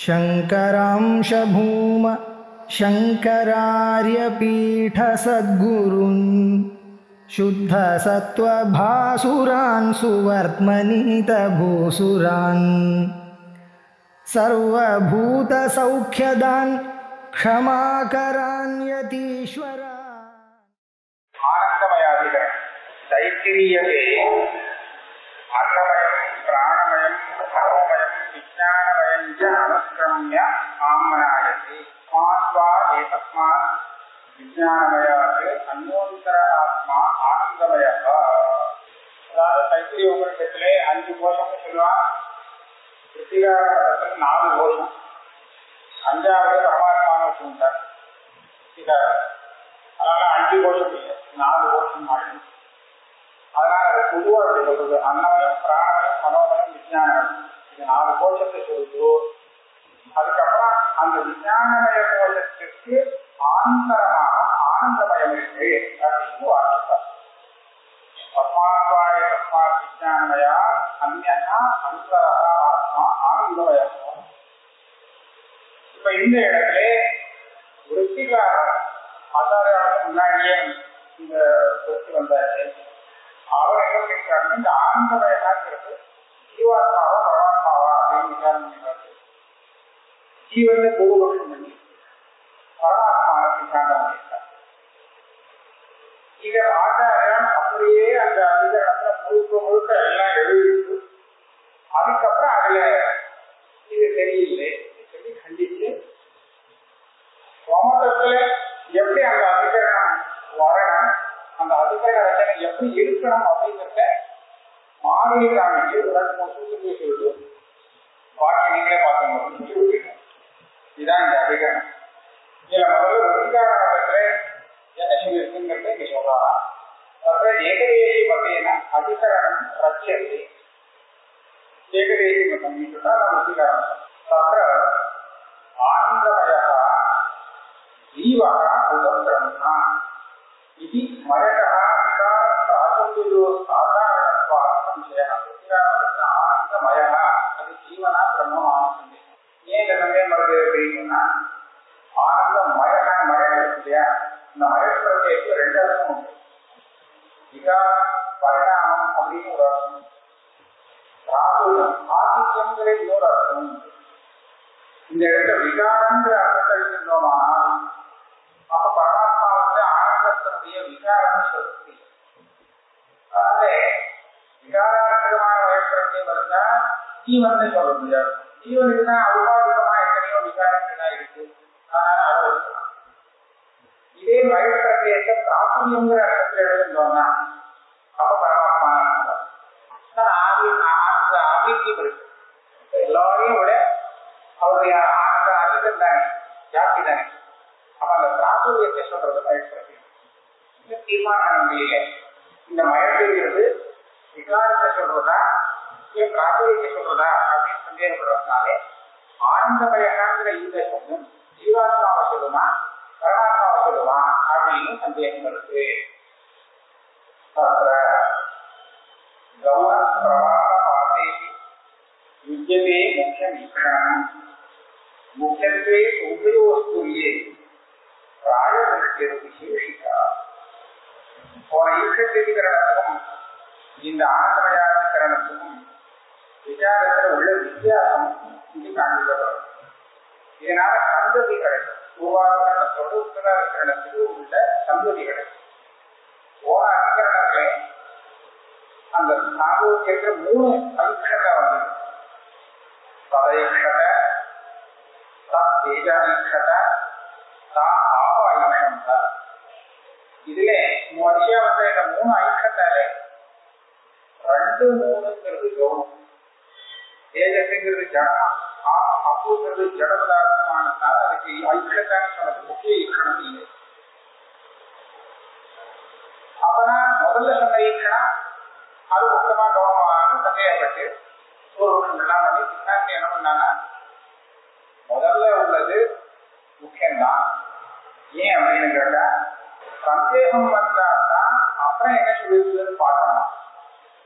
शंकरांश भूम शंकरार्यपीठ सद्गुरुन् शुद्ध सत्वभासुरान् सुवर्त्मनीत भूसुरान् सर्वभूत सौख्यदान् क्षमाकरान् यतीश्वरा। आनंदमयाधिकरण तैत्तिरीयके अन्नमयं प्राणमयं मनोमयं विज्ञानमयं च अनुक्रम्य आम्नायते आत्मा एतस्मात् विज्ञानमयात् अन्योन्तर आत्मा आनंदमयः। அதாவது தைத்திரிய உபநிஷத்திலே 5 கோஷம்னு சொல்லுவான். கிருத்திகாரத்தில் 4 கோஷம், 5வது பரமாத்மான்னு வச்சுட்டார். அதனால 5 கோஷம் இல்லை, 4 கோஷம் ஆகும். அதனால அது பொதுவாக அப்படி சொல்றது. அன்னமயம் பிராணமயம் மனோமயம் விஞ்ஞானமயம், இது 4 கோஷத்தை சொல்லுது. அதுக்கப்புறம் அந்த விஞ்ஞானமய கோஷத்திற்கு ஆந்தரமாக ஆனந்தமயம் இருக்கு அப்படின்னு வாசிப்பார். பத்மாத்வாய தஸ்மாத் விஞ்ஞானமயா அந்யஹா அந்தரஹ ஆத்மா ஆனந்தமயம். இப்ப இந்த இடத்துல விருத்திகாரர் ஆச்சாரியாவுக்கு முன்னாடியே இந்த விருத்தி வந்தாச்சு. அவர் என்ன கேட்கிறாருன்னு, இந்த ஆனந்தமயங்கிறது ஜீவாத்மாவா பரமாத்மாவா அப்படின்னு விசாரணை பண்ணிடுறாரு. ஜீவனை பூர்வபக்ஷம் பண்ணி பரமாத்மாவை சித்தாந்தம் பண்ணியிருக்காரு. இதை ஆச்சாரியான் அப்படியே அந்த அதிகாரத்துல முழுக்க முழுக்க எல்லாம் எழுதிட்டு அதுக்கப்புறம் அதுல இது சரியில்லை சொல்லி கண்டிச்சு சோமத்துல எப்படி அந்த அதிகரணம் வரணும், அந்த அதிகரண ரச்சனை எப்படி இருக்கணும் அப்படிங்கிறத மாதிரி காமிச்சு 2-3 சூத்திரத்தை சொல்லிட்டு பாக்கி நீங்களே பார்க்கணும். இதுதான் இந்த அதிகரணம். இதுல முதல்ல விருத்திகாரணத்துல என்ன சொல்லியிருக்குங்கிறத இங்க சொல்றாரா. அப்புறம் ஏகதேசி மத்தியன அதிகரணம் ரச்சியத்தை ஏகதேசி மத்தம் சொல்றா விருத்திகாரணம். அப்புறம் ஆனந்தமய ஜீவः உதப்ரம்மா இது மயகः விகார பிராசங்கியோ சாதாரணத்வாத் சம்சயः. விகாரத்துல ஆனந்தமயः அது ஜீவனா பிரம்மமான சந்தேகம். ஏன் இந்த சந்தேகம் வருது அப்படின்னா, ஆனந்தமயக மயம் இருக்கு இல்லையா, இந்த மயக்கத்துக்கு 2 அர்த்தம் உண்டு. விகாரம் பரிணாமம் அப்படின்னு ஒரு அர்த்தம், பிராசுரம் ஆதித்யங்கிற இன்னொரு அர்த்தம் உண்டு. இந்த இடத்துல விகாரங்கிற அர்த்தத்தை இருந்தோமானால் அப்ப பரமாத்மா ஆனந்தத்தினுடைய விகாரம் சொல்ல முடியும். அதனால விகாராத்மகமான வயப்பிரத்தியம் இருந்தா ஜீவன் சொல்ல முடியாது. ஜீவனுக்கு தான் உபாதிகமா எத்தனையோ விகாரங்கள் இருக்கு, அதனால அதை இருக்கலாம். இதே வயப்பிரத்தியத்தை பிராசுரியங்கிற அர்த்தத்தில் எழுந்தோம்னா அப்ப பரமாத்மா ஆனந்த அபிவிருத்தி இருக்கு. எல்லாரையும் விட அவருடைய ஆனந்த அதிகம் தானே, ஜாஸ்தி தானே. அப்ப அந்த பிராசுரியத்தை சொல்றது மயப்பிரத்தியம். இந்த தீர்மானம் இல்லை. இந்த மயக்கிறது விகாரத்தை சொல்றதா ஏன் பிராசுரியத்தை சொல்றதா அப்படின்னு சந்தேகப்படுறதுனாலே ஆனந்தமயங்கிற இந்த சப்தம் ஜீவாத்மாவை சொல்லுமா பரமாத்மாவை சொல்லுமா அப்படின்னு சந்தேகம் இருக்கு. கௌன பிரவாக பாசேஷி யுஜ்யதே முக்கிய வீக்ஷணம் முக்கியத்துவே உபயோகஸ்துரியே பிராயதிருஷ்டி விசேஷிக்கா. போன ஈஷத்திகரணத்துக்கும் இந்த ஆனந்தமயாதிகரணத்துக்கும் விசாரத்தில் உள்ள வித்தியாசம் இது காண்பிக்கப்படும். இதனால சந்ததி கிடைக்கும். பூர்வாதிகரணத்தோடு உத்தராதிகரணத்துக்கு உள்ள சந்ததி கிடைக்கும். போன அதிகரணத்திலே அந்த சாங்கோக்கியத்துல 3 ஐக்ஷத வந்தது. சதைக்ஷத, தேஜாதீக்ஷத, ஆபாயுஷம். இதுல வரிசையா வந்த இந்த 3 ஐக்ஷத்தாலே 2, 3ங்கிறது கௌனம், தேஜஸ்ங்கிறது ஜடமா, அப்புங்கிறது ஜட பதார்த்தமானதுனால அதுக்கு ஐக்ஷத்தான்னு சொன்னது முக்கிய ஈக்கணம் இல்லை. அப்பனா முதல்ல சொன்ன ஈக்கணம் அது முக்கியமா கௌனமாக சந்தேகப்பட்டு ஒரு எல்லாம் பண்ணி சித்தாந்தி என்ன பண்ணாங்க, முதல்ல உள்ளது முக்கியம்தான். ஏன் அப்படின்னு கேட்டா சந்தேகம் வந்தாதான் அப்புறம் என்ன சொல்லிருக்குதுன்னு பார்க்கணும்.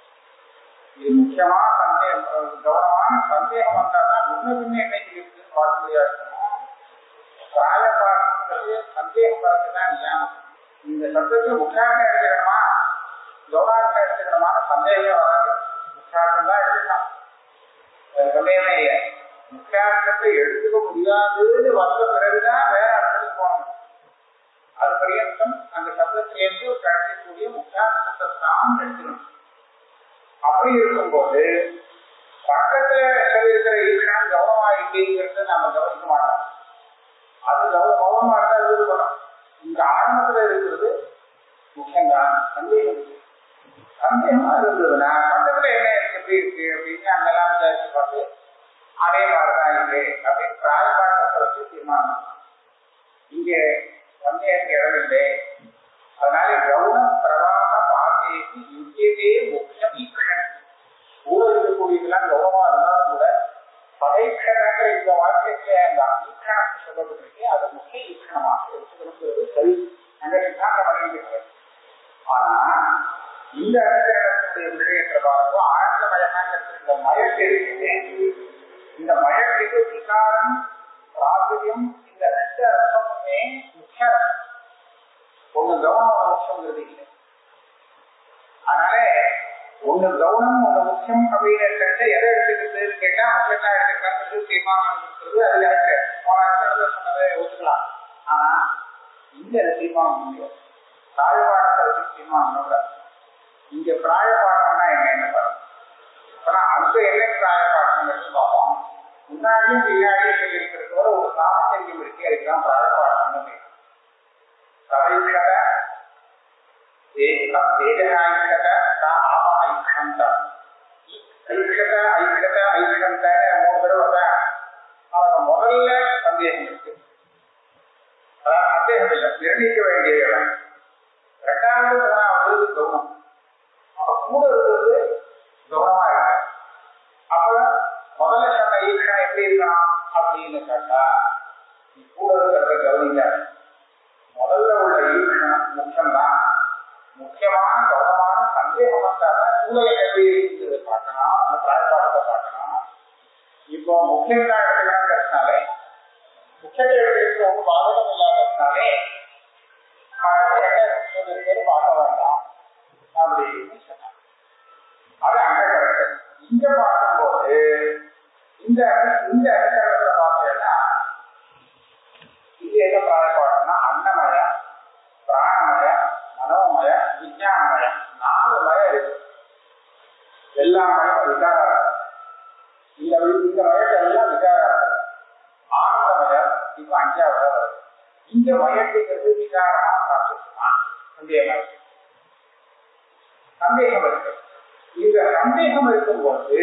இது முக்கியமா சந்தேகம் கவனமான சந்தேகம் வந்தாதான் முன்ன பின்ன என்ன சொல்லிருக்குதுன்னு பார்க்கணும். உறுதியா இருக்கணும். பிராயபாடம்ங்கிறது சந்தேகம் வரதுதான் நியாயம். இந்த சப்தத்துக்கு முக்கியார்த்தம் எடுத்துக்கணுமா கௌரார்த்தம் எடுத்துக்கணுமான சந்தேகம் வராது. முக்கியார்த்தம் தான் எடுத்துக்கலாம், சந்தேகமே இல்லை. முக்கியார்த்தத்தை எடுத்துக்க முடியாதுன்னு வந்த பிறகுதான் வேற அர்த்தத்துக்கு போகணும். அது பரியந்தம் அந்த சப்தத்திலேருந்து கிடைக்கக்கூடிய முக்கியார்த்தத்தை தான் எடுத்துக்கணும். அப்படி இருக்கும்போது பக்கத்துல சொல்லியிருக்கிற ஈக்ஷணம் கௌரவமா இல்லைங்கிறத நம்ம கவனிக்க மாட்டோம். அது கௌரவமா இருந்தா இருக்கணும். இந்த ஆரம்பத்துல இருக்கிறது முக்கியம்தான். சந்தேகமா இருந்ததுன்னா பக்கத்துல என்ன எப்படி இருக்கு அப்படின்னு அங்கெல்லாம் விசாரிச்சு பார்த்து அதே மாதிரிதான் இருக்கு அப்படின்னு பிராயபாட்டத்தை வச்சு தீர்மானம். இங்க சந்தேகத்துக்கு இடம் இல்லை. அதனால கௌன பிரவாக பாத்தேக்கு யுத்தியதே முக்கியம் ஈக்ஷணம். கூட இருக்கக்கூடியதெல்லாம் கௌரவமா இருந்தாலும் கூட பகைக்ஷணங்கிற இந்த வாக்கியத்துல அந்த ஈக்ஷணம் சொல்லப்பட்டிருக்கு. அது முக்கிய ஈக்ஷணமாக எடுத்துக்கணுங்கிறது சரி, அந்த சித்தாந்தம் வழங்கியிருக்கிறது. ஆனா இந்த அதிகரணத்துடைய விஷயத்துல பாருங்க, ஆழ்ந்த மயமாங்கிறது இந்த மயக்கு இருக்குது. இந்த மயத்துக்கு விகாரம் பிராபுரியம் இந்த ரெண்டு அர்த்தமுமே முக்கிய அர்த்தம். ஒண்ணு கவனம் ஒரு முக்கியங்கிறது இல்லை. அதனால ஒண்ணு கவனம் ஒண்ணு முக்கியம் அப்படின்னு எதை எடுத்துக்கிறது கேட்டா முக்கியமா எடுத்துக்கிறது தீர்மானம் இருக்கிறது. அது அடுத்த சொன்னதை ஒத்துக்கலாம். ஆனா இங்க தீர்மானம் முடியாது. பிராயபாடத்தை வச்சு தீர்மானம். இங்க பிராயபாடம்னா என்ன பாருங்க. ஆனா அங்க என்ன பிராயபாடம் பார்ப்போம். முன்னாடியும் பின்னாடியும் இருக்கிறதோட ஒரு சாமர்த்தியம் இருக்கு. அதுக்குதான் பிராயபாடம்னு பேர். சவைக்கத வேதனாய்க்கத ஆப ஐக்கந்த ஐக்கத ஐக்கத ஐக்கந்த 3 தடவை அவனுக்கு முதல்ல சந்தேகம் இருக்கு. அதான் சந்தேகம் இல்லை, நிர்ணயிக்க வேண்டிய இடம். 2வது 3வது கவனம். அப்ப கூட இருக்கிறது கவனமா இருக்கு. அப்ப முதல்ல சொன்ன ஈக்ஷணம் எப்படி இருக்கான் அப்படின்னு கேட்டா கூட இருக்கிறத கவனிக்காது. முதல்ல உள்ள ஈக்ஷணம் முக்கியம்தான். முக்கியமான கவனமான சந்தேகம் வந்தாதான் சூழலை எப்படி இருக்கிறது பார்க்கணும், அந்த பிராயபாடத்தை பார்க்கணும். இப்போ முக்கியம்தான் எடுத்துக்கணுங்கிறதுனாலே முக்கியத்தை எடுத்துக்கிட்டு ஒன்றும் பாதகம் இல்லாததுனாலே பக்கத்தில் என்ன சொல்லிருக்கேன்னு பார்க்க வேண்டாம் அப்படின்னு சொன்னாங்க. அது அங்க கிடையாது. இங்க பார்க்கும்போது இந்த அதிகாரத்துல பார்த்தீங்கன்னா இது என்ன பிராயபாடம்னா அன்னமய பிராணமய மனோமய விஞ்ஞானமய 4 மயம் இருக்கு. எல்லா மயம் விகாரம். இந்த மயத்தை எல்லாம் விகாரம். ஆனந்தமயம் இப்ப 5வது வருது. இந்த மயத்துக்கு விகாரமா பிராப்திச்சுதான் சந்தேகம் இருக்கு. இந்த சந்தேகம் இருக்கும்போது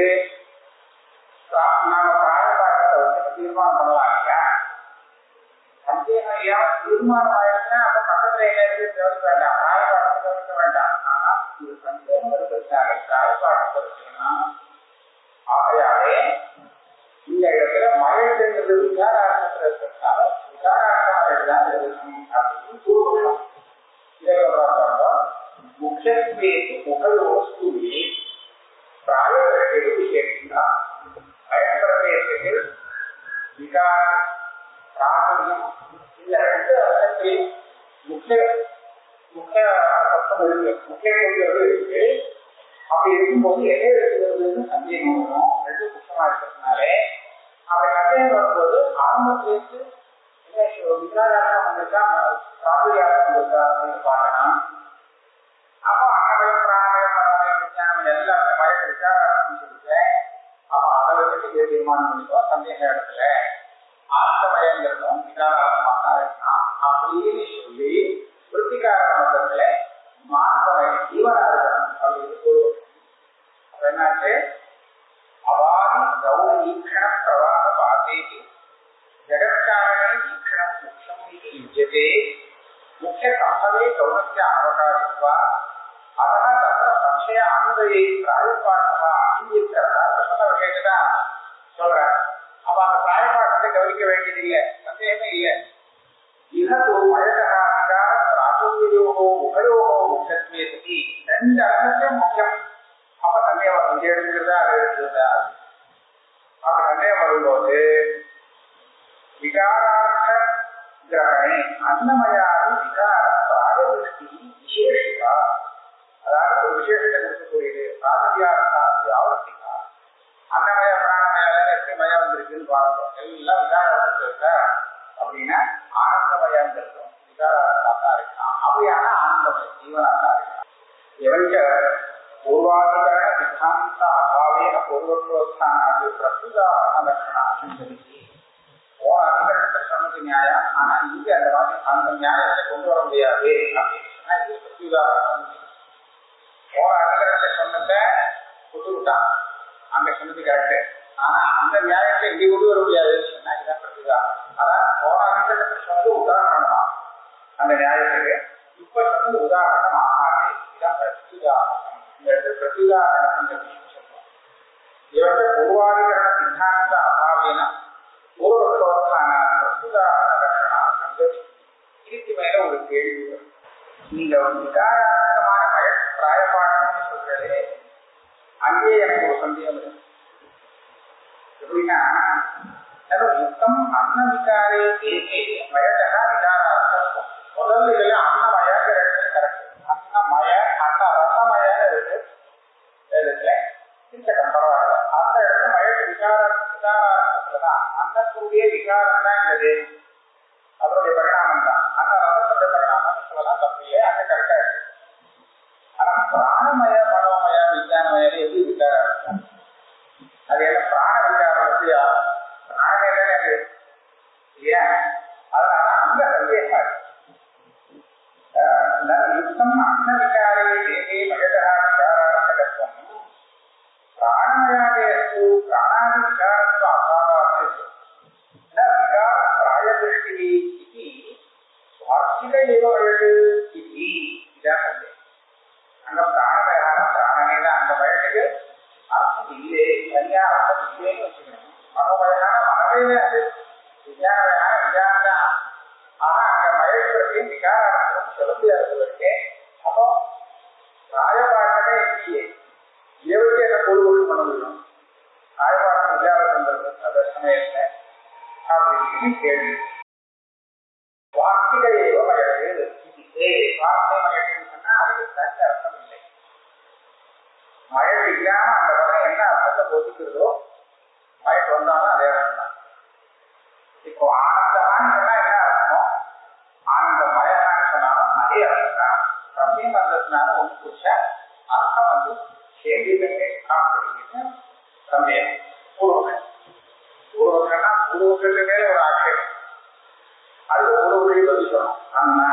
நாம பிராயபாடத்தை வச்சு தீர்மானம் பண்ணலாம் இல்லையா? சந்தேகம் இல்லாம தீர்மானம் ஆயிடுச்சுன்னா அப்ப பக்கத்துல என்ன இருக்கு கவனிக்க வேண்டாம், பிராயபாடத்தை கவனிக்க வேண்டாம். ஆனா இது சந்தேகம் இருக்கிறதுனால பிராயபாடத்தை வச்சுக்கணும். ஆகையாலே இந்த இடத்துல மயத்துங்கிறது விகாரார்த்தத்தில் இருக்கிறதுனால விகாரார்த்தமாக எழுதான் எழுதணும் அப்படின்னு கூறுவோம். இதை முக்கியத்துவேக்கு முகலோஸ்துவே பிராயத்திற்கு விசேஷா பயப்பிரதேசத்தில் விகாரம் பிராபுரியம் இந்த 2 அர்த்தத்தில் முக்கிய அர்த்தம் இருக்கு, முக்கிய கொள்கிறது இருக்கு. அப்படி இருக்கும்போது எதை எடுத்துக்கிறதுன்னு சந்தேகம் வரும். 2 முக்கியமா இருக்கிறதுனாலே அப்படி சந்தேகம் வரும்போது ஆரம்பத்திலேருந்து என்ன விகாரார்த்தம் வந்திருக்கா பிராபுரியார்த்தம் வந்திருக்கா அப்படின்னு பார்க்கணும். அப்போ அன்னமயம் பிராணமயம் மனமயம் விஞ்ஞானம் எல்லாமே மயக்கிருக்கா சொல்லிட்டேன். அப்ப அதை வச்சுட்டு தீர்மானம் பண்ணிக்கோ. சந்தேக இடத்துல ஆனந்தமயங்கிறதும் விகாரார்த்தமாக இருக்கலாம் அப்படின்னு சொல்லி விருத்திகார மதத்துல மானமயம் ஜீவனா இருக்கணும் அப்படின்னு சொல்லுவோம். அப்ப என்னாச்சு அவாதி கௌர ஈக்ஷண பிரவாக பாத்தேக்கு ஜெகத்காரணே ஈக்ஷணம் முக்கியம் இது யுஜ்யதே முக்கிய சம்பவே கௌரஸ்ய அவகாசத்வா அதனா தத்திர சம்சய அனுதயை பிராயபாட்டா அங்கீகரிக்கிறதா சொன்ன விஷயத்தை தான் சொல்றேன். அப்ப அந்த பிராயபாட்டத்தை கவனிக்க வேண்டியது இல்லை, சந்தேகமே இல்லை. இகத்து மயக்கா விகார பிராபுரியோகோ உபயோகோ முக்கியத்துவே சதி 2 அர்த்தத்தையும் முக்கியம். அப்ப சந்தேகம் இங்கே எடுத்துக்கிறதா அதை எடுத்துக்கிறதா? அப்ப சந்தேகம் வரும்போது அன்னமயாதி விகார பிராயவிருஷ்டி விசேஷிகா, அதாவது ஒரு விசேஷத்தை இருக்கக்கூடியது. பிராகவியார்த்தாதி ஆவர்த்திகா, அன்னமய பிராணமயால எப்படி மயம் வந்திருக்குன்னு பாருங்க. எல்லாம் விகாரத்தில் இருக்க அப்படின்னா ஆனந்தமயங்கிறதும் விகாரத்தான் இருக்கலாம். அப்படியான ஆனந்தமயம் ஜீவனாத்தான் இருக்கலாம். எவங்க பூர்வாதிகரண சித்தாந்த அபாவேன பூர்வத்வஸ்தானாதி பிரத்யுதாரண லட்சணா சந்ததிக்கு போன அதிகரணத்தை சொன்னது நியாயம். ஆனா இங்க அந்த மாதிரி அந்த நியாயத்தை கொண்டு வர முடியாது அப்படின்னு சொன்னா இது பிரத்யுதாரணம். போன அதிகரணத்தை சொன்னத கொடுத்துட்டான், அங்க சொன்னது கரெக்டு. ஆனா அந்த நியாயத்தை இங்கே கொண்டு வர முடியாதுன்னு சொன்னா இதுதான் பிரத்யுதாரணம். அதான் போன அதிகரணத்தை சொன்னது உதாரணமா அந்த நியாயத்துக்கு, இப்ப சொன்னது உதாரணம் ஆகாது. இதுதான் பிரத்யுதாரணம். இந்த இடத்துல பிரத்யுதாரணம் சொல்றோம். இவங்க பூர்வாதிகரண சித்தாந்த அபாவேன பூர்வத்வஸ்தான பிரத்யுதாரண லட்சணா சந்ததி. இதுக்கு மேல ஒரு கேள்வி வரும். நீங்க விகாராத்மகமான பிராயபாடம்னு சொல்றதே அங்கே எனக்கு ஒரு சந்தேகம் இருக்கு. எப்படின்னா யுத்தம் அன்ன விகாரே தேகே மயட்டா விகாரார்த்தம். முதல்ல இதுல அன்னமயங்கிற இடத்துல கரெக்ட். அன்னமய அன்ன ரசமயன்னு இருக்கு இடத்துல இருக்கட்டும், பரவாயில்ல. அந்த இடத்துல மயட்டு விகாரார்த்தத்துலதான் அன்னத்துடைய விகாரம் தான் இந்த தேவி, அதனுடைய பரிணாமம் தான். அந்த ரசத்துடைய பரிணாமம் சொல்லலாம், தப்பு இல்லை, அங்க கரெக்டா இருக்கு. ஆனா பிராணமய மனோமய விஞ்ஞானமயம் எப்படி விகாரம் இருக்கு? அது என்ன பிராண விகாரம் எப்படியா? பிராணமே தானே அது இல்லையா? அதனால அந்த சந்தேகம் யுத்தம் அன்ன விகாரே தேகே மயட்டா விகாரார்த்தகத்துவம் பிராணமயாதேஷு பிராணாதி விகாரத்வ அபாவாத் விகார பிராயதிருஷ்டி இது வார்த்திக ஏவமயது இது. இதான் சந்தேகம். அங்க பிராணமயான பிராணமே தான், அந்த மயத்துக்கு அர்த்தம் இல்லை, தனியா அர்த்தம் இல்லைன்னு வச்சுக்கணும். மனோமயான மனமே அது, விஞ்ஞானமயான விஞ்ஞானம் தான். ஆனா அங்க மயக்கிறதையும் விகார அர்த்தம் சொல்ல முடியாது இருக்கேன். அப்போ ராஜபாட்டமே இல்லையே, இவருக்கு என்ன பொருள் பண்ண முடியும்? ராஜபாட்டம் இல்லாத சந்தர்ப்பம் அந்த சமயத்துல அப்படின்னு கேள்வி. வார்த்திக ஏவ மயக்கு, வார்த்தை மயக்குன்னு சொன்னா அதுக்கு தனி அர்த்தம் இல்லை. மழை இல்லாம அந்த படம் என்ன அர்த்தத்தை போதிக்கிறதோ மழைக்கு வந்தாலும் அதே அர்த்தம் தான். இப்போ ஆனந்தமான்னு சொன்னா என்ன அர்த்தமோ, ஆனந்த மயக்கான்னு சொன்னாலும் அதே அர்த்தம் தான். சத்தியம் வந்ததுனால ஒன்று புடிச்சா அர்த்தம் வந்து சேர்ந்து காப்பிடுங்க. சந்தேகம் பூர்வகன் பூர்வகன்னா பூர்வகத்துக்கு மேல ஒரு ஆட்சேபம். அதுக்கு பூர்வகை பற்றி சொல்லணும். அண்ணா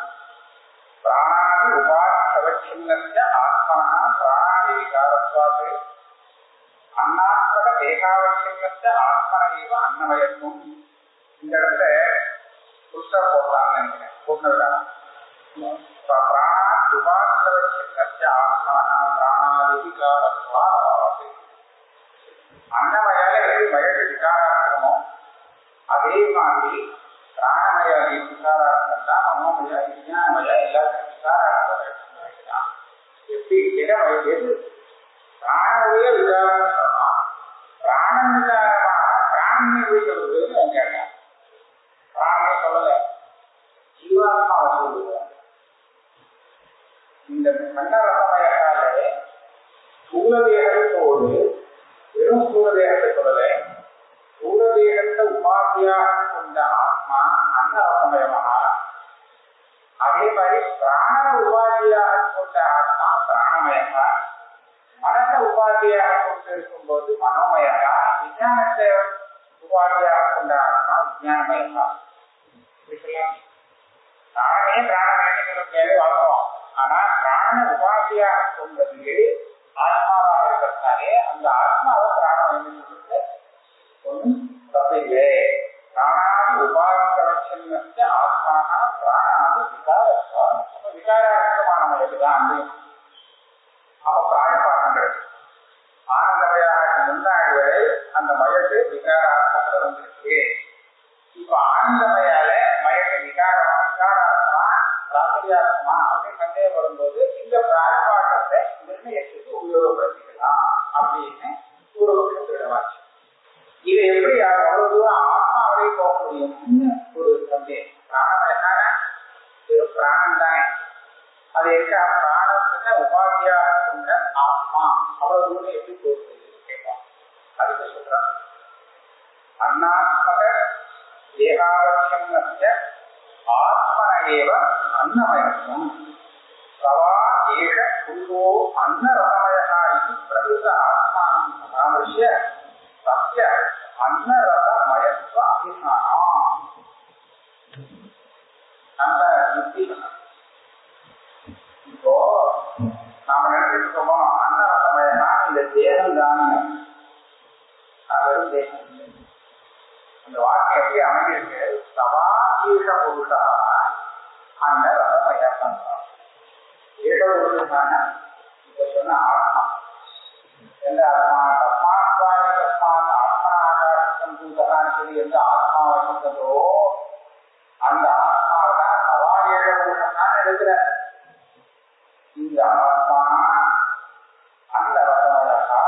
பிராணாதி உபாசவச்சின்னஸ்ய ஆத்மனா பிராணாதி விகாரத்வாத் அன்னாத்மக தேகாவச்சின்னஸ்ய ஆத்மனைவ அன்னமயத்துவம். இந்த இடத்துல புஷ்டர் போடலாம்னு நினைக்கிறேன். பூர்ணவிடாம பிராணாத் உபாசவச்சின்னஸ்ய ஆத்மனா பிராணாதி விகாரத்வாத். அன்னமயால எப்படி மயக்கு விகாரார்த்தமோ அதே மாதிரி பிராணமய விகாரார்த்தம் தான், மனோமய விஞ்ஞானமய எல்லாத்துக்கும் விகாரார்த்தம் தான். எப்படி எது பிராணனுடைய விகாரம்னு சொன்னா பிராணன் விகாரமாக பிராணனை விடுகிறதுன்னு கேட்டான். பிராணனை சொல்லல, ஜீவாத்மாவை சொல்லுவாங்க. இந்த மன்னரசமயத்தாலே சூழதேகத்தோடு வெறும் சூழதேகத்தை சொல்லல, சூழதேகத்தை உபாதியாக கொண்ட ஆத்மா அன்னரசமயமாக, அதே மாதிரி பிராண உபாதியாக கொண்ட ஆத்மா பிராணமயமா, மனச உபாதியாக கொண்டிருக்கும் போது மனோமயமா, விஞ்ஞானத்தை உபாதியாக கொண்ட ஆத்மா விஞ்ஞானமயமா. பிராணமே பிராணமயத்தை வளர்றோம். ஆனா பிராண உபாதியாக கொண்டது ஆத்மாவாக இருக்கிறதுனாலே அந்த ஆத்மாவை பிராணமயம் சொல்றது ஒன்றும் தப்பில்லை. பிராணாதி உபாசவச்சின்னஸ்ய ஆத்மாக பிராணாதி விகாரத்வா. அப்ப விகாரார்த்தமானவர்களுக்குதான் அந்த அப்ப பிராயபாகம் கிடைக்கும். ஆனந்தமயாக முன்னாடி வரை அந்த மயக்கு விகாரார்த்தத்துல வந்திருக்கு. இப்ப ஆனந்தமயால மயக்கு விகாரார்த்தமா ராத்திரியார்த்தமா அப்படின்னு சந்தேகம் வரும்போது இந்த பிராயபாகத்தை நிர்ணயத்துக்கு உபயோகப்படுத்திக்கலாம் அப்படின்னு பூர்வபக்ஷத்திடமாச்சு. இதை எப்படி அவ்வளவு தூரம் ஆத்மாவிலே போக முடியும்னு ஒரு சந்தேகம். பிராணமயக்கான ஆத்மா அவ்வளவு தூரம் எப்படி போகுது கேட்பான். அதுக்கு சொல்றான், அன்னாத்மக தேகாவசியம்னஸ்ய ஆத்மனேவ அன்னமயத்துவம் சவா ஏஷ புருஷோ அன்னரசமயः இது பிரகிருத ஆத்மானம் பராமர்ஷ்ய சத்ய அன்னரசமயத்துவ அபிதானம். அந்த யுக்தி இப்போ நாம நினைச்சிட்டு இருக்கோமோ அன்னரசமயனா இந்த தேகம் தான், வெறும் தேகம் இல்லை. அந்த வாக்கியம் எப்படி அமைஞ்சிருக்கு, சவா ஈஷ புருஷா அன்னரசமயம். ஏக புருஷான இப்ப சொன்ன ஆத்மா, எந்த ஆத்மா, தஸ்மாத்வாதி தஸ்மாத் ஆத்மா ஆகாசம் பூதகான்னு சொல்லி எந்த ஆத்மாவை சொன்னதோ அந்த ஆத்மாவை தான் சவா ஏக புருஷன் எடுக்கிற. இந்த ஆத்மா அந்த ரசமயகா,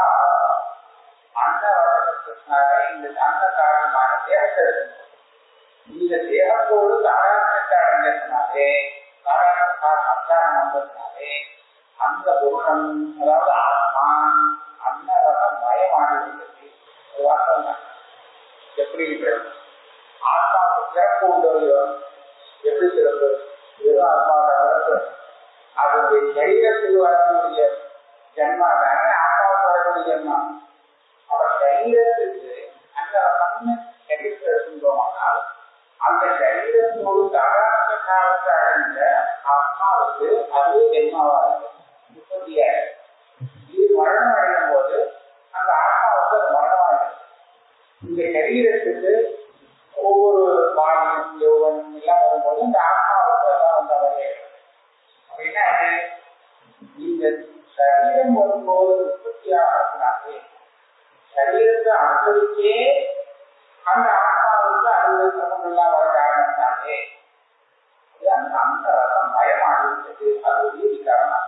அந்த ரசத்தினால இந்த அந்த காரணமான தேகத்தை எடுக்கணும். இந்த தேகத்தோடு தாராளத்தை அடைஞ்சதுனாலே, தாராள அச்சாரம் வந்ததுனாலே அந்த புருஷன் அதாவது ஆத்மா அந்த ரசமயமானது. ஒரு வார்த்தை தான் எப்படி ஆத்மாவுக்கு சிறப்பு உண்டு, எப்படி சிறப்பு, வெறும் ஆத்மாவுக்கு அதனுடைய சரீரத்தில் வரக்கூடிய ஜன்மா தானே ஆத்மாவுக்கு வரக்கூடிய ஜன்மா. அப்ப சரீரத்துக்கு அந்த ரசம்னு சரீரத்தை எடுத்துட்டோமானால் அந்த சரீரத்தோடு தாராள காலத்தை அடைந்த ஆத்மாவுக்கு அதுவே ஜென்மாவா இருக்கு, உற்பத்தியாக. இது மரணம் அடையும் போது அந்த ஆத்மாவுக்கு அது மரணமாயிருக்கு. இந்த சரீரத்துக்கு ஒவ்வொரு பாலியம் யோகனும் எல்லாம் வரும்போது இந்த ஆத்மாவுக்கு அதான் வந்த வகையாக. அப்படின்னா இந்த சரீரம் வரும்போது உற்பத்தியாகவே சரீரத்தை அனுபவிச்சே அந்த ஆத்மாவுக்கு அறுபது சமம் எல்லாம் வர காரணத்தாலே அந்த அந்த ரசம் பயமாகிவிட்டது. அது வீதிக்காரமாக.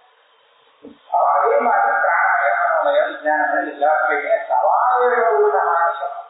அதே மாதிரி பிராணமயம் மனோமயம் விஞ்ஞானங்கள் எல்லாத்துலையுமே சவாயக ஊழமான சொன்னோம்.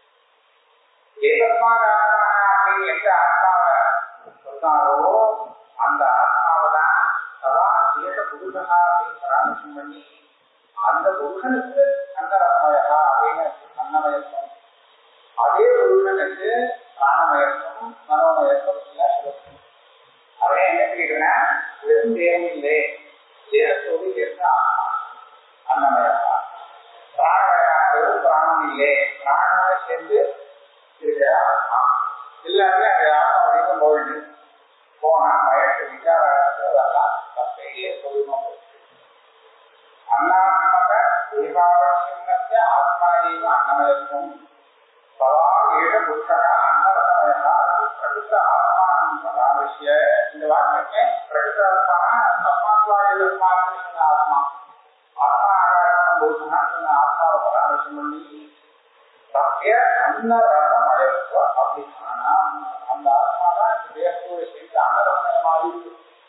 ஏகத்மாதாத்மா அப்படின்னு எந்த ஆத்மாவை சொன்னாரோ அந்த ஆத்மாவை தான் சவா ஏக புருஷா அப்படின்னு பராமர்சம் பண்ணி அந்த புருஷனுக்கு அந்த ரசமயகா அப்படின்னு அன்னமயத்துவம், அதே புருஷனுக்கு பிராணமயத்துவம் மனோமயத்துவம் எல்லாம் சொல்லணும். அவன் என்ன சொல்லிடுறேன்னா, வெறும் தேகம் இல்லை, தேகத்தோடு சேர்ந்த ஆத்மா அன்னமயகா. பிராணமயகா வெறும் பிராணம் இல்லை, பிராணமாக சேர்ந்து இருக்கிற ஆத்மா. எல்லாருமே அந்த ஆத்மா வரைக்கும் போயிட்டு போனா மயக்க விசாரத்தை வரலாம். தப்பையே சொல்லுமா போச்சு. அன்னாத்மக தேகாவசியம்னஸ்ய ஆத்மனேவ அன்னமயத்துவம் சவா ஏக புருஷக அன்னரசமயः பிரகிருத ஆத்மானம் பராமர்ஷ்ய. இந்த வாக்கியத்தை பிரகிருத ஆத்மானா தஸ்மாத்வாதி தஸ்மாத்னு சொன்ன ஆத்மா, ஆத்மா ஆகாசம் பூஷணான்னு சொன்ன ஆத்மாவை பராமர்சம் பண்ணி சத்திய அன்னரசமயத்துவ அபிதானம். அந்த ஆத்மா தான் இந்த தேகத்தோடு சேர்ந்து அன்னரசமயமாக இருக்கு.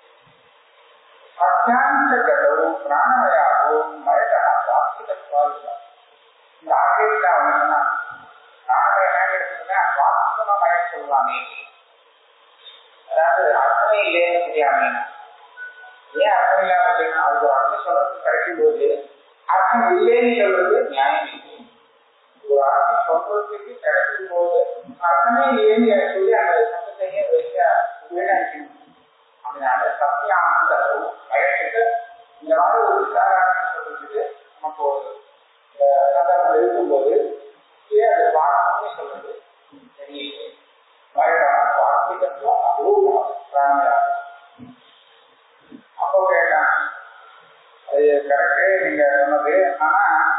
அத்தியாந்தகதோ பிராணமயாகோ மயகா சுவாசிகத்வாயுதா. இந்த ஆக்கியத்தில் அவன் சொன்னா பிராணமயம் எடுத்தீங்கன்னா சுவாசிகமா மய சொல்லலாமே, அதாவது அர்த்தமே இல்லைன்னு தெரியாமே. ஏன் அர்த்தம் இல்லாம அப்படின்னா அதுக்கு ஒரு அர்த்தம் சொல்றதுக்கு கிடைக்கும் போது அர்த்தம் இல்லைன்னு சொல்றது நியாயம் இல்லை. ஒரு அர்த்தம் சொல்றதுக்கு கிடைக்கும் போது அர்த்தமே இல்லைன்னு சொல்லி அந்த சத்தத்தையே வைக்க உபயோகிக்கணும். அதனால சத்தியானந்தம் மயத்துக்கு இந்த மாதிரி ஒரு விசாரணை சொல்றதுக்கு நமக்கு ஒரு சந்தர்ப்பம் இருக்கும்போது அது வார்த்தை சொல்றது தெரியல. மயக்கான வார்த்தைகத்துவம் அதுவும் பிராணமையாக. அப்போ கேட்டான், அது கரெக்டே நீங்க சொன்னது. ஆனா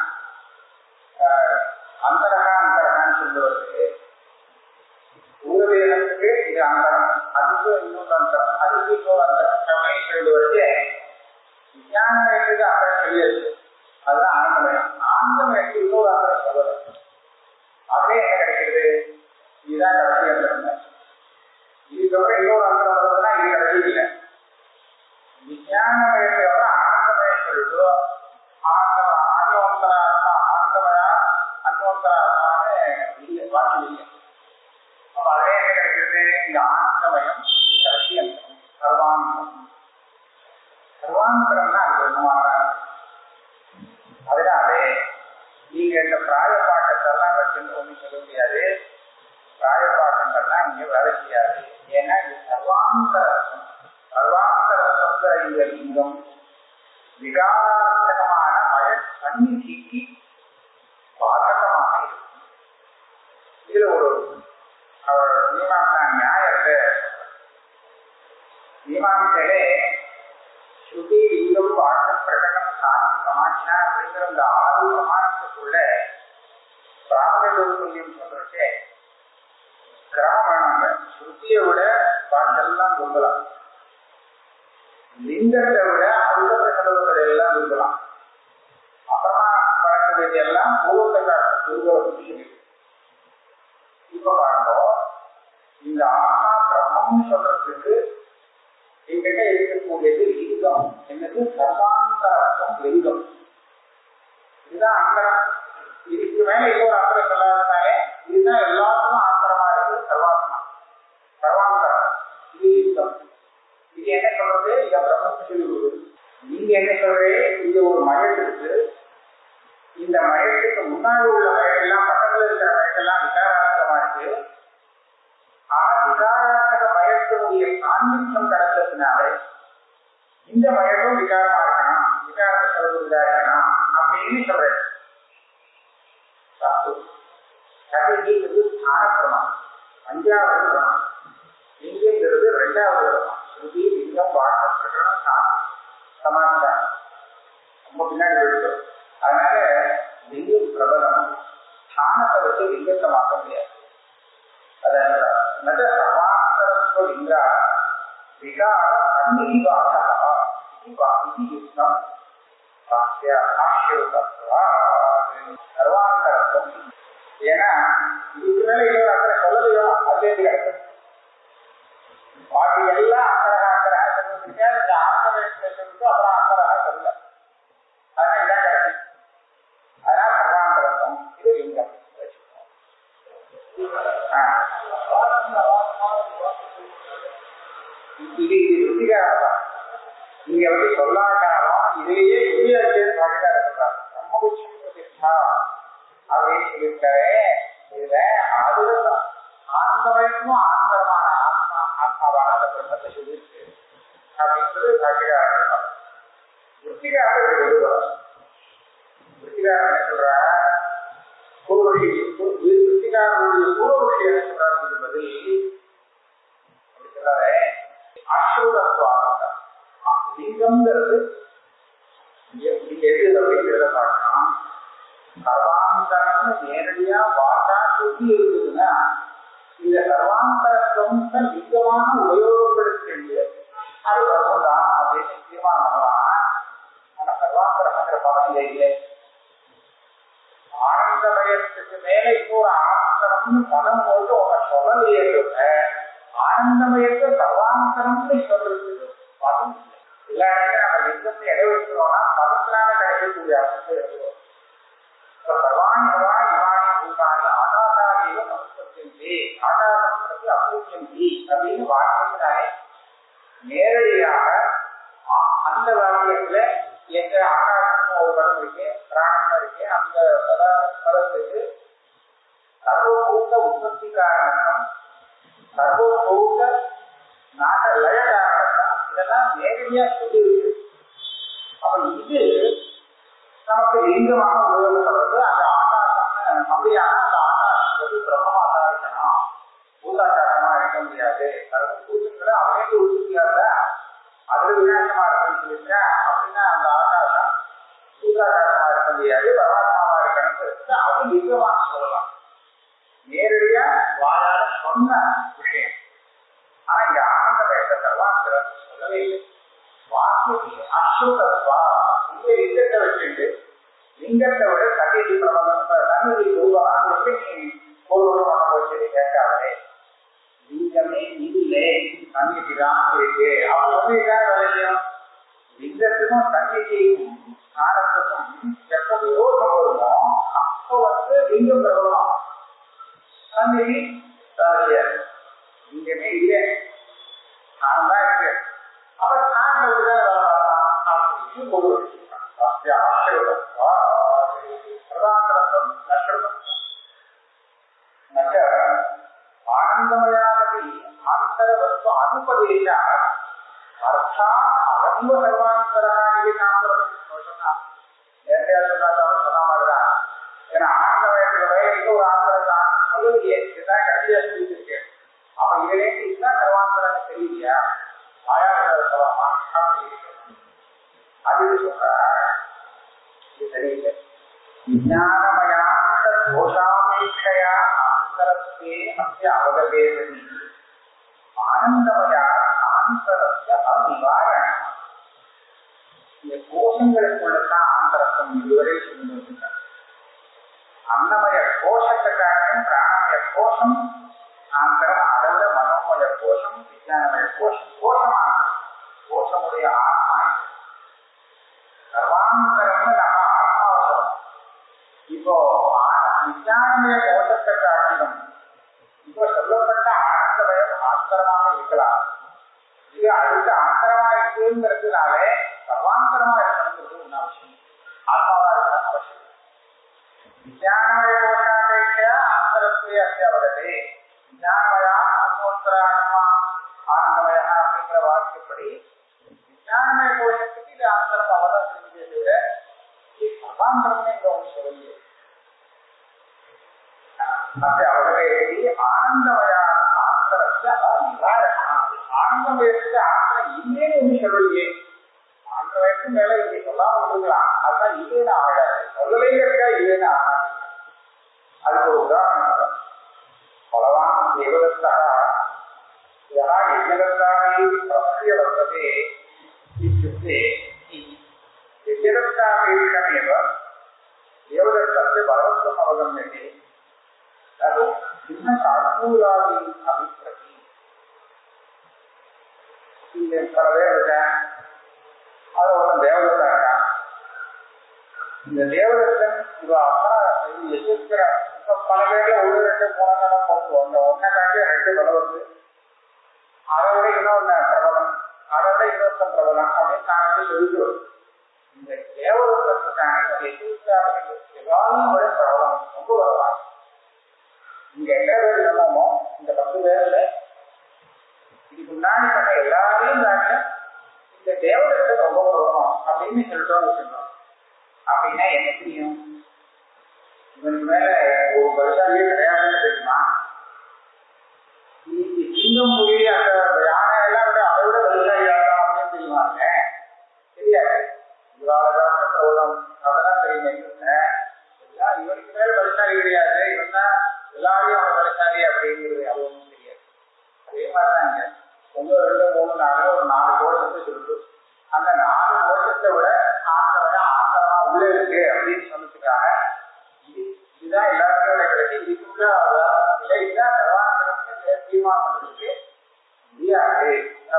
அந்தரகான்னு சொல்லுவது ஊரவேகத்துக்கு இது அந்தரம், அதுக்கு இன்னொரு அந்தரம், அதுக்கு இன்னொரு அந்தரம் அப்படின்னு சொல்லுவது விஞ்ஞானத்துக்கு அந்தரம் சொல்லியாச்சு. அதுதான் ஆனந்தமயம். ஆனந்தமயத்துக்கு இன்னொரு அந்தரம் சொல்லுவது அப்படியே என்ன கிடைக்கிறது, இதுதான் கடைசி அந்தரம். இதுக்கப்புறம் இன்னொரு அந்தரம் வருவதுன்னா இது கடைசி இல்லை. விஞ்ஞானமயத்தை ஆனந்தமயம் சொல்லிட்டு அன்வந்தராத்மா ஆனந்தமயா அன்வந்தராத்மான்னு வாக்கு இல்லை. அப்ப அதே என்ன கிடைக்கிறது, இந்த ஆனந்தமயம் கடைசி அந்தரம் சர்வாந்தரம். சர்வாந்தரம்னா அது பிரம்மமாக இங்க வேலை செய்யாது. ஏன்னா இது சர்வாந்தரத்துவம். சர்வாந்தரத்துவங்கிற இந்த லிங்கம் விகாராத்மகமான சந்நிதிக்கு பாதகமாக இருக்கும். இதுல ஒரு அவர் மீமாம்சா நியாயத்தை மீமாம்சையிலே ஸ்ருதி லிங்கம் வாக்க பிரகடனம் சாந்தி சமாட்சா அப்படிங்கிற இந்த 6 பிரமாணத்துக்குள்ள பிராமணியம் சொல்றச்சே கிரமம் வேணாங்க. ஸ்ருதியை விட பாட்டெல்லாம் சொல்லலாம், லிங்கத்தை விட அடுத்த பிரகடனங்கள் எல்லாம் இருக்கலாம். அப்புறமா வரக்கூடியது எல்லாம் பூர்வத்தை காட்டும் துர்வம். இப்ப பாருங்க, இந்த ஆத்மா பிரம்மம் சொல்றதுக்கு எங்கிட்ட இருக்கக்கூடியது லிங்கம். என்னது? சர்வாந்தரத்துவம் லிங்கம். இதுதான் அந்தரம். இதுக்கு மேல இன்னொரு அந்தரம் சொல்லாதனாலே இதுதான் எல்லாத்துக்கும் ஆந்தரமா இருக்கு. சர்வாத்மா சர்வாந்தரம் இது லிங்கம். இது என்ன சொல்றது? இத பிரம்மம் சொல்லி கொடுக்குது. நீங்க என்ன சொல்றே? இங்க ஒரு மழை இருக்கு. இந்த மழைக்கு முன்னாடி உள்ள மழையெல்லாம் பக்கத்துல இருக்கிற மழைக்கெல்லாம் விகாராத்மகமா இருக்கு. ஆனா விகாராத்மக மயத்தினுடைய சாநித்தியம் கிடைச்சதுனால இந்த மயக்கும் விகாரமா இருக்கணும், விகாரத்தை சொல்வதா இருக்கணும் அப்படின்னு சொல்றேன். கதைங்கிறது ஸ்தானப்பிரமாணம், 5வது பிரமாணம். லிங்கங்கிறது 2வது பிரமாணம். ஸ்ருதி லிங்கம் வாக்கம் பிரகடனம் சமாச்சாரம் ரொம்ப பின்னாடி எடுத்தோம். அதனால லிங்கம் பிரபலம், ஸ்தானத்தை வச்சு லிங்கத்தை மாற்ற முடியாது. அதனால சர்வாந்தரத்துவ லிங்கா விகார சந்நிதி வாசா யுக்தம் சர்வாந்தரத்துவம். ஏன்னா இதுக்கு மேல இன்னொரு அக்கறை சொல்லலையோ அதே கிடைக்கும். பாக்கி எல்லாம் அக்கரகா சொல்லிட்டு இந்த ஆக்கரகத்தை சொல்லிட்டு அப்புறம் அக்கரகா சொல்லல. அதனால இதான் கிடைக்கும். அதனால சர்வாந்தரத்துவம் இது லிங்கம். இது ருத்திகாரதான். இங்க வந்து சொல்லாட்டாலும் இதுலயே புரியாச்சேன்னு சொல்றாரு. ரொம்ப உச்சம் பிரதிஷ்டா அப்படின்னு சொல்லியிருக்காரு. இதுல அதுல ஆனந்த வரைக்கும் ஆனந்தமான ஆத்மாவான அந்த பிரம்மத்தை சொல்லியிருக்கு அப்படின்றது பாக்கியகாரன். ருத்திகாரர் விடுவார். ருத்திகாரன் என்ன சொல்ற? பூர்வஷி ருத்திகாரனுடைய பூர்வஷி என்ன சொல்றாரு பதில் அப்படி சொல்றாரு. அஸ்ருதத்வாதம் லிங்கம்ங்கிறது எது அப்படிங்கிறத பார்க்கலாம். சர்வாந்தரம் நேரடியா வாட்டா சுத்தி இருக்குதுன்னா இந்த சர்வாந்தரத்துவம் லிங்கமாக உபயோகப்படுத்தி அது பிரம்மம் தான் அப்படின்னு தீர்மானம் பண்ணலாம். ஆனா சர்வாந்தரங்கிற பதம் இங்க இல்லை. ஆனந்தமயத்துக்கு மேல இன்னொரு ஆனந்தரம்னு பதம் போட்டு உங்க சொல்லலையே ஆனந்தமயத்தை சர்வாந்தரம்னு சொல்றதுக்கு பதம் இல்லை. எல்லா இடத்துல நம்ம லிங்கம்னு இடம் வச்சுக்கணும்னா பதத்தினால கிடைக்கக்கூடிய அர்த்தத்தை எடுத்துக்கணும். சர்வாணி சர்வாணி இவாணி பூதானி ஆகாசாரியில சமஸ்கிருதி ஆகாசம் அபூஜ்யம் அப்படின்னு வாக்கியத்தினாலே நேரடியாக அந்த வாக்கியத்துல எங்க ஆகாசம்னு ஒரு படம் இருக்கு, பிராணம் இருக்கு. அந்த பதத்துக்கு சர்வபூத உற்பத்தி காரணம், சர்வபூத நாட லய காரணம், இதெல்லாம் நேரடியா சொல்லி இருக்கு. அப்ப இது நமக்கு லிங்கமாக உபயோகப்படுறது. அந்த ஆகாசம் அப்படியான அந்த ஆகாசங்கிறது பிரம்மமாக இருக்கணும், பூதாகாசமா இருக்க முடியாது. சர்வ பூதங்களை அவனே உற்பத்தியாத அது விநாசமா இருக்குன்னு சொல்லியிருக்கேன். அப்படின்னா அந்த ஆகாசம் பூதாகாசமா இருக்க முடியாது, பரமாத்மாவா இருக்கணும். அது லிங்கமாக சொல்லலாம், நேரடியா வாழாத சொன்ன விஷயம். ஆனா இங்க ஆனந்த வயச சர்வாந்தரம் சொல்லவே இல்லை. வாக்கியத்தில் அஸ்ருதத்வா இந்த லிங்கத்தை வச்சுட்டு லிங்கத்தை விட சன்னிதி பிரபலம் சன்னிதி ரூபமாக நீ ஒரு போச்சு கேட்காதே. லிங்கமே இல்லை, சன்னிதி தான் இருக்கு. அப்ப வந்து இதான் விளையும். லிங்கத்துக்கும் சன்னிதிக்கும் ஆனத்துக்கும் எப்ப விரோதம் வருமோ அப்ப வந்து லிங்கம் பிரபலம், சன்னிதி தலையாது. லிங்கமே இல்லை, நான் தான் இருக்கு. அப்ப நான் அப்படின்னு ஒரு ஆனந்த ஆனந்தமயானது ஆந்தர வஸ்து அனுபதேச அர்த்தாத் அகம்ப சர்வாந்தரா இது சாந்தரம் சொன்னா நேரடியாக சொன்ன மாதிரிதான். ஏன்னா ஆனந்தமயத்துல இன்னொரு ஆந்தரம் தான் சொல்லலையே, இதுதான் கடைசியா சொல்லிட்டு. அப்ப இதுல இதுதான் சர்வாந்தரம் தெரியலையா, ஆயாச சொல்லலாமா அப்படின்னு அது சொல்ற. இது சரியில்லை. விஞ்ஞானமயாந்த தோஷாபேட்சையா ஆந்தரத்தே அஸ்ய அவகதேசதி ஆனந்தமயா ஆந்தரஸ்ய அநிவாரணம். இந்த கோஷங்களுக்குள்ளதான் ஆந்தரத்தம் இதுவரை சொல்லிட்டு அன்னமய கோஷத்தை காட்டிலும் பிராணமய கோஷம் ஆந்தரம், அதோட மனோமய கோஷம் விஞ்ஞானமய கோஷம். கோஷமான கோஷமுடைய ஆத்மா சர்வாந்தரம்னு நம்ம ஆத்மாவை சொல்லணும். இப்போ விஞ்ஞானமய கோஷத்தை காட்டிலும் இப்போ சொல்லப்பட்ட ஆனந்தமயம் ஆந்தரமாக இருக்கலாம். இது அடுத்த ஆந்தரமா இருக்குங்கிறதுனாலே சர்வாந்தரமா இருக்கணுங்கிறது ஒன்று அவசியம். ஆத்மாவா இருக்கணும் அவசியம். விஞ்ஞானமய கோஷாபேட்ச ஆந்தரத்தை அத்தியாவதே விஞ்ஞானமயா அன்மோத்தராத்மா ஆனந்தமயா அப்படிங்கிற வாக்கியப்படி விஞ்ஞானமய கோஷத்துக்கு இது ஆந்தரம் அவதான் தெரிஞ்சதே தவிர இது சர்வாந்தரம்னு இங்க ஒன்று சொல்லலையே. அவதே ஆனந்தமயா ஆந்தரத்தை நிவாரணம். ஆனந்தமயத்துக்கு ஆந்திரம் இல்லைன்னு ஒண்ணு சொல்லலையே. ஆனந்தமயத்துக்கு மேல இப்படி சொல்லாம விடுக்கலாம். அதுதான் இல்லைன்னு ஆகாது. சொல்லலைங்கிறதுக்கா இல்லைன்னு ஆகாது. அதுக்கு ஒரு உதாரணம் பலவான் தேவதத்தா யா யஜ்ஞதத்தாவே பிரஸ்ய வர்த்ததே இத்யுக்தே யஜ்ஞதத்தாவேஷமேவ தேவதத்தஸ்ய பலவத்வம் அவகம்யதே தது சின்ன சார்பூலாதீன் அபிப்ரதி. இங்க பல பேர் இருக்கேன், அது ஒருத்தன் தேவதத்தா இருக்கான். இந்த தேவதத்தன் இவ அப்பா எதிர்க்கிற பல பேர்ல ஒரு 2 3 போட்டுவாங்க. ஒன்ன காட்டி 2 பலவத்து, அதை விட இன்னொன்னு பிரபலம், அதை விட இன்னொருத்தன் பிரபலம் அப்படின்னு நான் சொல்லிடுவோம். இந்த தேவதத்தனுக்கான எதிர்க்காரர்கள் எல்லாரும் விட பிரபலம் ரொம்ப வரலாம். இங்க எத்தனை பேர் சொன்னோமோ இந்த 10 பேர்ல இதுக்கு முன்னாடி சொன்ன எல்லாரையும் தாங்க இந்த தேவதத்தை ரொம்ப பிரபலம் அப்படின்னு சொல்லிட்டோம்னு வச்சுருந்தோம். அப்படின்னா என்ன தெரியும், இவனுக்கு மேல ஒரு பரிசாலியே கிடையாதுன்னு தெரியுமா? சிங்கம் புலி அந்த யானை எல்லாம் விட அதை விட பரிசாலியாகலாம் அப்படின்னு தெரியுமாங்க? தெரியாது. இவாளதான் பிரபலம் அதெல்லாம் தெரியுமே. எல்லாம் இவனுக்கு மேல பரிசாலி கிடையாது, இவன் தான் எல்லாரையும் அவன் பரிசாலி அப்படிங்கிறது அது ஒன்றும் தெரியாது. அதே மாதிரிதான் இங்க 1 2 3 4 ஒரு 4 கோஷத்தை சொல்லிட்டு அந்த 4 கோஷத்தை விட ஆந்தரமா உள்ள இருக்கு அப்படின்னு சொன்னதுக்காக இதுதான் எல்லாருக்கும் கிடைச்சி இதுக்குள்ள இல்லை, இதுதான் சர்வாந்தரம்னு தீர்மானம் பண்றதுக்கு முடியாது.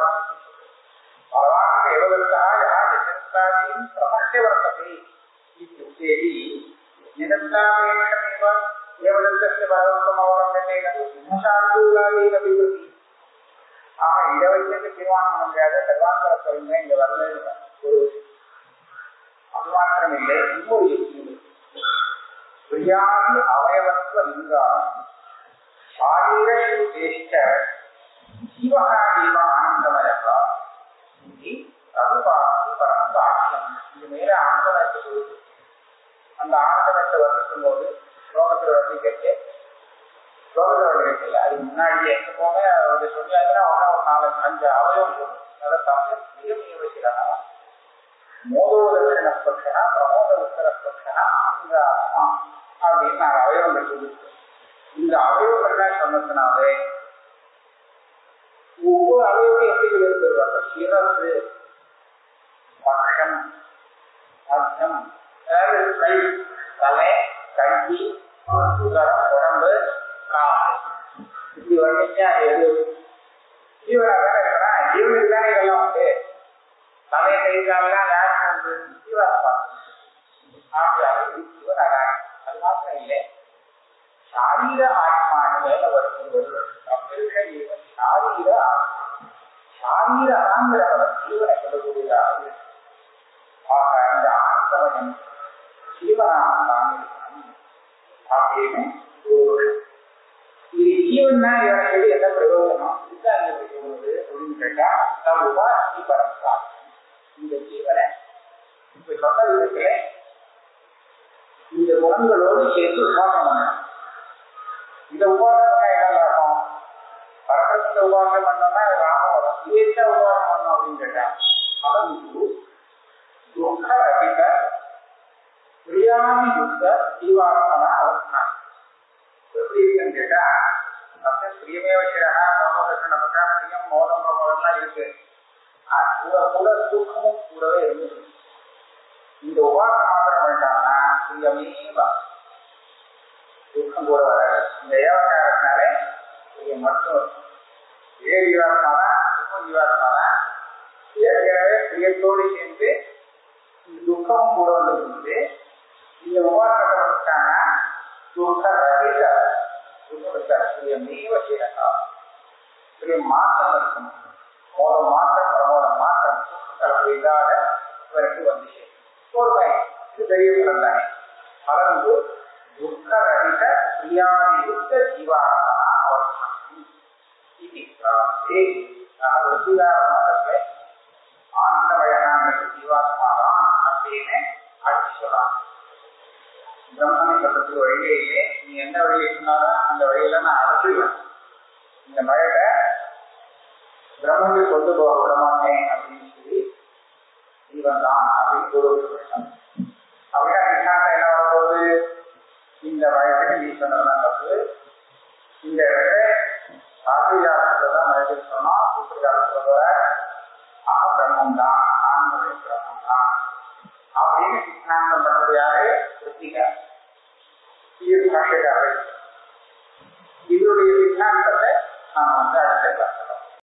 பகவான் எவதற்கா யா யஜ்ஞதாதீன் பிரமஸ்ய வர்த்ததே இத்யுக்தேஹி யஜ்ஞதாவேஷமேவ தேவதத்தஸ்ய பலவத்வம் அவகம்யதே தது சிம்மசார்தூலாதீன் அபிப்ரதி. ஆக இதை வச்சுட்டு தீர்மானம் பண்ண முடியாத சர்வாந்தர சொல்லுங்க இங்க வரல ஒரு அது மாத்திரம் இல்லை, இன்னொரு யுக்தி பிரியாதி அவயவத்துவ லிங்காரம் சாரீர ஸ்ருதேஷ்ட ஜீவகா ஜீவ ஆனந்தமயகா ததுபாசி பரம் சாட்சியம். இது மேல ஆனந்தமயத்தை சொல்லுது. அந்த ஆனந்தமயத்தை வர்ணிக்கும் போது ஸ்லோகத்தில் வர்ணிக்கல, அதுக்கு முன்னாடியே எப்பவுமே அது சொன்னாச்சுன்னா ஒரு 4 5 அவயவம் சொல்லும். அதை தப்பு மிக நியமிக்கிறாங்க. மோதோதர்ஷன ஸ்பர்ஷனா பிரமோத உத்தர ஸ்பர்ஷனா ஆனந்தாத்மா அப்படின்னு 4 அவயவங்கள் சொல்லிருக்கு. இந்த அவயவங்கள்லாம் சொன்னதுனாலே ஒவ்வொரு அவயவம் எப்படி இருந்திருக்காங்க, சிரசு பக்ஷம் மத்தியம் கை தலை கஞ்சி உதரம் உடம்பு காசு இப்படி வர்ணிச்சா எது ஜீவனாக இருக்கிறான். ஜீவனுக்கு தானே இதெல்லாம் உண்டு. தலை கைகாலெல்லாம் யாருக்கு உண்டு? ஜீவாத்மா. ஆகியாவது ஜீவனாக. அது மாத்திரம் இல்லை, சாரீர ஆத்மான்னு மேல வருகிறது. சாரீர ஆத்மா சாரீரங்கிற ஜீவனை சொல்லக்கூடியதாக. ஆக இந்த ஆனந்தமயம் ஜீவனாக தான் இருக்கணும் அப்படின்னு இது ஜீவன் தான் இவனுக்கு என்ன பிரயோஜனம் இதுதான் என்ன பிரயோஜனது அப்படின்னு கேட்டா தம்புவா ஜீவனம் இந்த ஜீவனை இப்ப சொன்ன விதத்துல இந்த குணங்களோடு சேர்த்து உபாசனம் பண்ணணும். இந்த உபாசனை என்ன லாபம்? பரபரத்துல உபாசனம் பண்ணோம்னா லாபம் வரும். இதே உபாசனம் பண்ணோம் அப்படின்னு கேட்டா அவனுக்கு துக்க ரகித பிரியாமி யுக்த ஜீவாத்மனா அவஸ்தா. எப்படி இருக்குன்னு கேட்டா பிரியமே வச்சிடா மோதம் பக்கா பிரியம் மோதம் பிரமோதம்லாம் இருக்கு. கூட கூட துக்கமும் கூடவே இருந்துச்சு. இந்த உபாசனம் மாத்திரம் பண்ணிட்டாங்கன்னா பிரியமேவா துக்கம் கூட வராது. இந்த ஏவகாரத்தினாலே பிரியம் மட்டும் இருக்கும். இதே ஜீவாத்மாதான் துக்கம் ஜீவாத்மாதான் ஏற்கனவே பிரியத்தோடு சேர்ந்து துக்கமும் கூட வந்து இந்த உபாசனத்தை பண்ணிட்டாங்கன்னா துக்க ரகித துக்கம் இருக்காது. பிரியமேவ சீரகா பிரியம் மாற்றம் இருக்கும். மோதம் மாற்றம் பிரமோதம் மாற்றம் கலப்பு இல்லாத இவருக்கு வந்து சேரும். ஒரு பையன் இது பெரிய பலன் தானே. பலந்து துக்க ரகித பிரியாதியுக்த ஜீவாத்மனா அவஸ்தா இது ஜீவாத்மாவத்தை ஆனந்தமயனான ஜீவாத்மாதான் அப்படின்னு அடிச்சு சொல்லலாம். பிரம்மனை சொல்றதுக்கு வழியே இல்லை. நீ எந்த வழியை சொன்னாலும் அந்த வழியில நான் அடைச்சிடுவேன். இந்த மழையை பிரம்மனை கொண்டு போக விட மாட்டேன் அப்படின்னு சொல்லி ஜீவன் தான் அப்படின்னு கூறுவது. அப்படின்னா சித்தாந்தம் என்ன வரும்போது இந்த வயசுக்கு நீ சொன்னதான் தப்பு. இந்த இடத்துல ஆசிரியாசத்தை தான் வயசுக்கு சொன்னா சூத்திரகாலத்தோட பிரம்மம் தான் ஆன்மலை பிரம்மம் தான் அப்படின்னு சித்தாந்தம் பண்றது யாரு? கிருத்திகா இது பாஷக்காரர். இதனுடைய சித்தாந்தத்தை நாம்